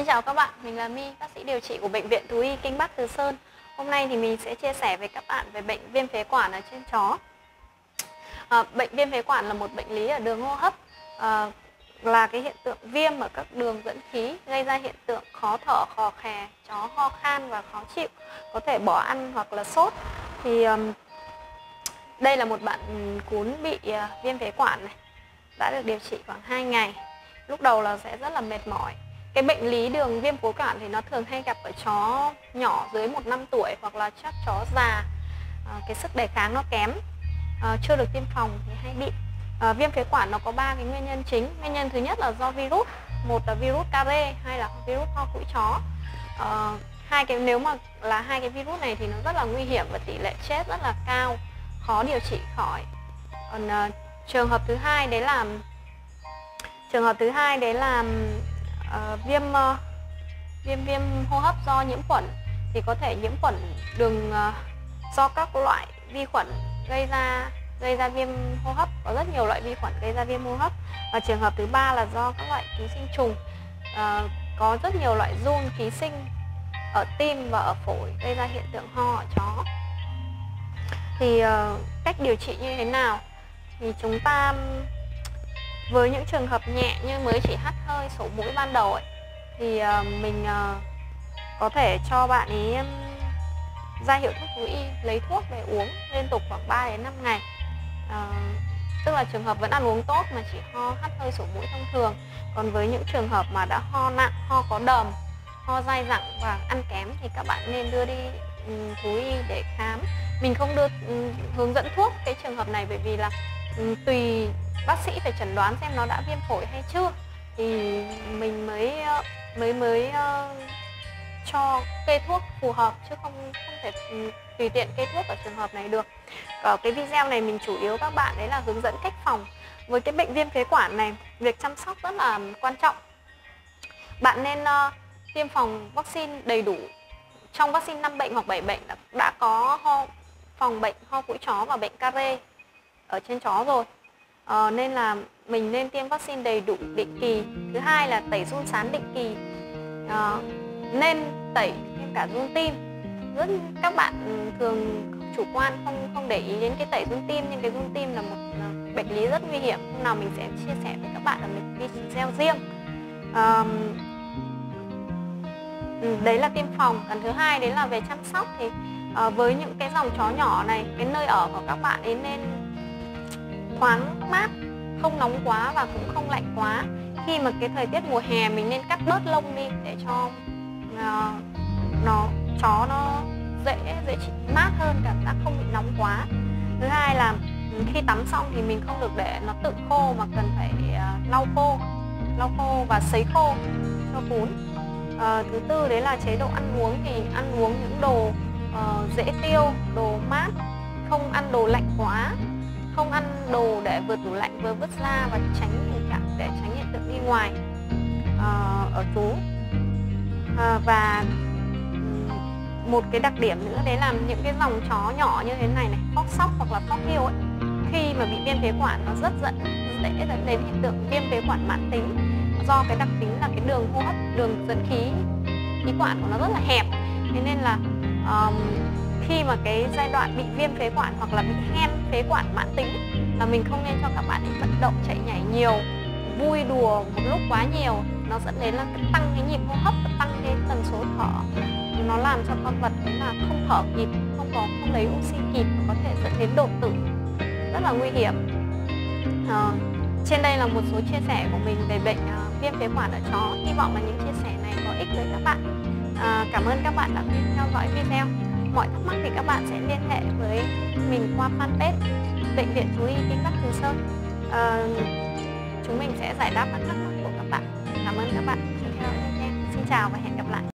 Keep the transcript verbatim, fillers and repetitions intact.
Xin chào các bạn, mình là My, bác sĩ điều trị của Bệnh viện Thú y Kinh Bắc Từ Sơn. Hôm nay thì mình sẽ chia sẻ với các bạn về bệnh viêm phế quản ở trên chó. À, bệnh viêm phế quản là một bệnh lý ở đường hô hấp, à, là cái hiện tượng viêm ở các đường dẫn khí gây ra hiện tượng khó thở, khò khè, chó ho khan và khó chịu, có thể bỏ ăn hoặc là sốt. Thì um, đây là một bạn cún bị uh, viêm phế quản này, đã được điều trị khoảng hai ngày. Lúc đầu là sẽ rất là mệt mỏi. Cái bệnh lý đường viêm phế quản thì nó thường hay gặp ở chó nhỏ dưới một năm tuổi hoặc là các chó già, à, cái sức đề kháng nó kém, à, chưa được tiêm phòng thì hay bị. À, viêm phế quản nó có ba cái nguyên nhân chính. Nguyên nhân thứ nhất là do virus, một là virus Carê, hay là virus ho mũi chó. À, hai cái nếu mà là hai cái virus này thì nó rất là nguy hiểm và tỷ lệ chết rất là cao, khó điều trị khỏi. Còn à, trường hợp thứ hai đấy là trường hợp thứ hai đấy là Uh, viêm uh, viêm viêm hô hấp do nhiễm khuẩn, thì có thể nhiễm khuẩn đường uh, do các loại vi khuẩn gây ra gây ra viêm hô hấp, có rất nhiều loại vi khuẩn gây ra viêm hô hấp. Và trường hợp thứ ba là do các loại ký sinh trùng, uh, có rất nhiều loại giun ký sinh ở tim và ở phổi gây ra hiện tượng ho ở chó. Thì uh, cách điều trị như thế nào? Thì chúng ta với những trường hợp nhẹ như mới chỉ hắt hơi, sổ mũi ban đầu ấy, thì uh, mình uh, có thể cho bạn ấy um, ra hiệu thuốc thú y, lấy thuốc về uống liên tục khoảng ba đến năm ngày. Uh, tức là trường hợp vẫn ăn uống tốt mà chỉ ho, hắt hơi, sổ mũi thông thường. Còn với những trường hợp mà đã ho nặng, ho có đờm, ho dai dẳng và ăn kém thì các bạn nên đưa đi um, thú y để khám. Mình không đưa um, hướng dẫn thuốc cái trường hợp này bởi vì là um, tùy bác sĩ phải chẩn đoán xem nó đã viêm phổi hay chưa thì mình mới mới mới uh, cho kê thuốc phù hợp, chứ không không thể um, tùy tiện kê thuốc ở trường hợp này được. Ở cái video này mình chủ yếu các bạn đấy là hướng dẫn cách phòng. Với cái bệnh viêm phế quản này, việc chăm sóc rất là quan trọng. Bạn nên uh, tiêm phòng vaccine đầy đủ. Trong vaccine năm bệnh hoặc bảy bệnh đã, đã có ho, phòng bệnh ho mũi chó và bệnh Carê ở trên chó rồi. Ờ, nên là mình nên tiêm vaccine đầy đủ định kỳ. Thứ hai là tẩy giun sán định kỳ, ờ, nên tẩy thêm cả giun tim. Rất các bạn thường chủ quan không không để ý đến cái tẩy giun tim, nhưng cái giun tim là một uh, bệnh lý rất nguy hiểm. Hôm nào mình sẽ chia sẻ với các bạn ở một video riêng. Uh, đấy là tiêm phòng. Còn thứ hai đấy là về chăm sóc thì uh, với những cái dòng chó nhỏ này, cái nơi ở của các bạn ấy nên thoáng mát, không nóng quá và cũng không lạnh quá. Khi mà cái thời tiết mùa hè mình nên cắt bớt lông đi để cho uh, nó chó nó dễ dễ mát hơn, cảm giác không bị nóng quá. Thứ hai là khi tắm xong thì mình không được để nó tự khô mà cần phải uh, lau khô, lau khô và sấy khô cho cún. Uh, thứ tư đấy là chế độ ăn uống, thì ăn uống những đồ uh, dễ tiêu, đồ mát, không ăn đồ lạnh quá, không ăn đồ để vừa tủ lạnh vừa vứt ra, và tránh tình trạng để tránh hiện tượng đi ngoài uh, ở thú. Uh, và một cái đặc điểm nữa đấy là những cái dòng chó nhỏ như thế này này, Fox Sóc hoặc là Fox Hill ấy, khi mà bị viêm phế quản nó rất dẫn dễ dẫn đến hiện tượng viêm phế quản mãn tính, do cái đặc tính là cái đường hô hấp, đường dẫn khí khí quản của nó rất là hẹp. Thế nên là um, khi mà cái giai đoạn bị viêm phế quản hoặc là bị hen phế quản mãn tính là mình không nên cho các bạn ấy vận động, chạy nhảy nhiều, vui đùa một lúc quá nhiều. Nó dẫn đến là tăng cái nhịp hô hấp và tăng cái tần số thở. Nó làm cho con vật là không thở kịp, không có không lấy oxy kịp, và có thể dẫn đến đột tử, rất là nguy hiểm. À, trên đây là một số chia sẻ của mình về bệnh uh, viêm phế quản ở chó. Hy vọng là những chia sẻ này có ích với các bạn. À, cảm ơn các bạn đã theo dõi video. Mọi thắc mắc thì các bạn sẽ liên hệ với mình qua fanpage Bệnh viện Thú y Kinh Bắc Từ Sơn. À, chúng mình sẽ giải đáp các thắc mắc của các bạn. Cảm ơn các bạn đã theo dõi video. Xin chào và hẹn gặp lại.